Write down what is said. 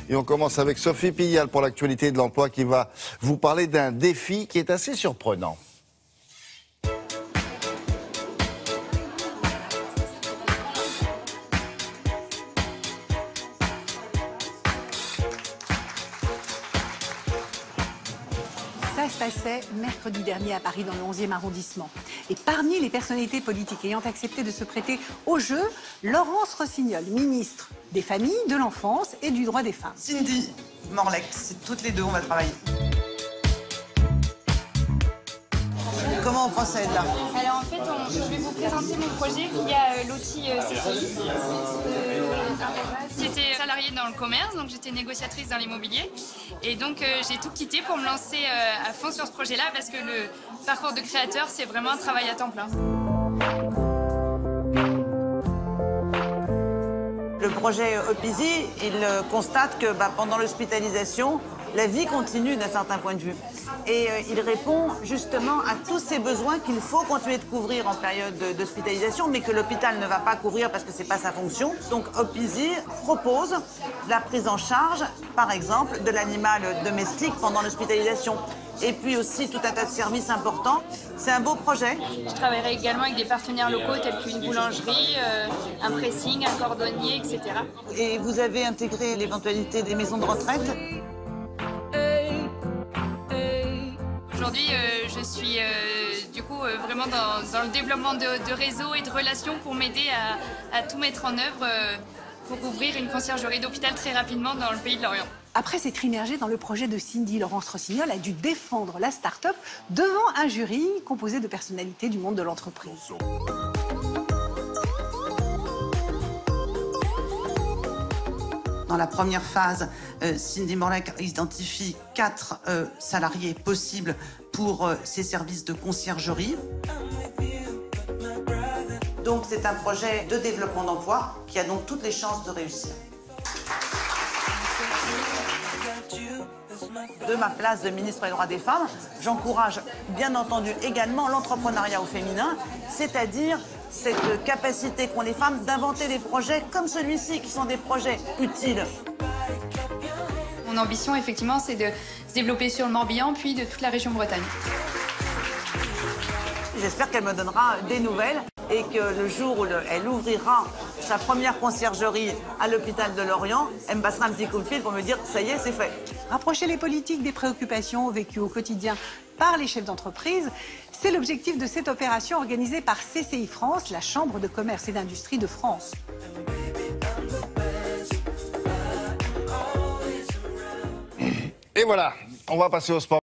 Et on commence avec Sophie Pigalle pour l'actualité de l'emploi qui va vous parler d'un défi qui est assez surprenant. Ça se passait mercredi dernier à Paris dans le 11e arrondissement. Et parmi les personnalités politiques ayant accepté de se prêter au jeu, Laurence Rossignol, ministre des Familles, de l'Enfance et du Droit des Femmes. Cindy Morlec, c'est toutes les deux, on va travailler. Comment on procède là? Alors en fait, je vais vous présenter mon projet via l'outil CCI. J'étais salariée dans le commerce, donc j'étais négociatrice dans l'immobilier. Et donc j'ai tout quitté pour me lancer à fond sur ce projet-là parce que le parcours de créateur, c'est vraiment un travail à temps plein. Le projet Opizy, il constate que pendant l'hospitalisation, la vie continue d'un certain point de vue. Et il répond justement à tous ces besoins qu'il faut continuer de couvrir en période d'hospitalisation, mais que l'hôpital ne va pas couvrir parce que ce n'est pas sa fonction. Donc Opizy propose la prise en charge, par exemple, de l'animal domestique pendant l'hospitalisation. Et puis aussi tout un tas de services importants. C'est un beau projet. Je travaillerai également avec des partenaires locaux tels qu'une boulangerie, un pressing, un cordonnier, etc. Et vous avez intégré l'éventualité des maisons de retraite? Aujourd'hui, je suis du coup vraiment dans le développement de réseaux et de relations pour m'aider à tout mettre en œuvre pour ouvrir une conciergerie d'hôpital très rapidement dans le pays de Lorient. Après s'être immergée dans le projet de Cindy, Laurence Rossignol a dû défendre la start-up devant un jury composé de personnalités du monde de l'entreprise. Dans la première phase, Cindy Morlec identifie 4 salariés possibles pour ses services de conciergerie. Donc c'est un projet de développement d'emploi qui a donc toutes les chances de réussir. De ma place de ministre des Droits des Femmes, j'encourage bien entendu également l'entrepreneuriat au féminin, c'est-à-dire cette capacité qu'ont les femmes d'inventer des projets comme celui-ci, qui sont des projets utiles. Mon ambition, effectivement, c'est de se développer sur le Morbihan, puis de toute la région Bretagne. J'espère qu'elle me donnera des nouvelles et que le jour où elle ouvrira sa première conciergerie à l'hôpital de Lorient, elle me passera un petit coup de fil pour me dire « ça y est, c'est fait ». Rapprocher les politiques des préoccupations vécues au quotidien par les chefs d'entreprise, c'est l'objectif de cette opération organisée par CCI France, la Chambre de commerce et d'industrie de France. Et voilà, on va passer au sport.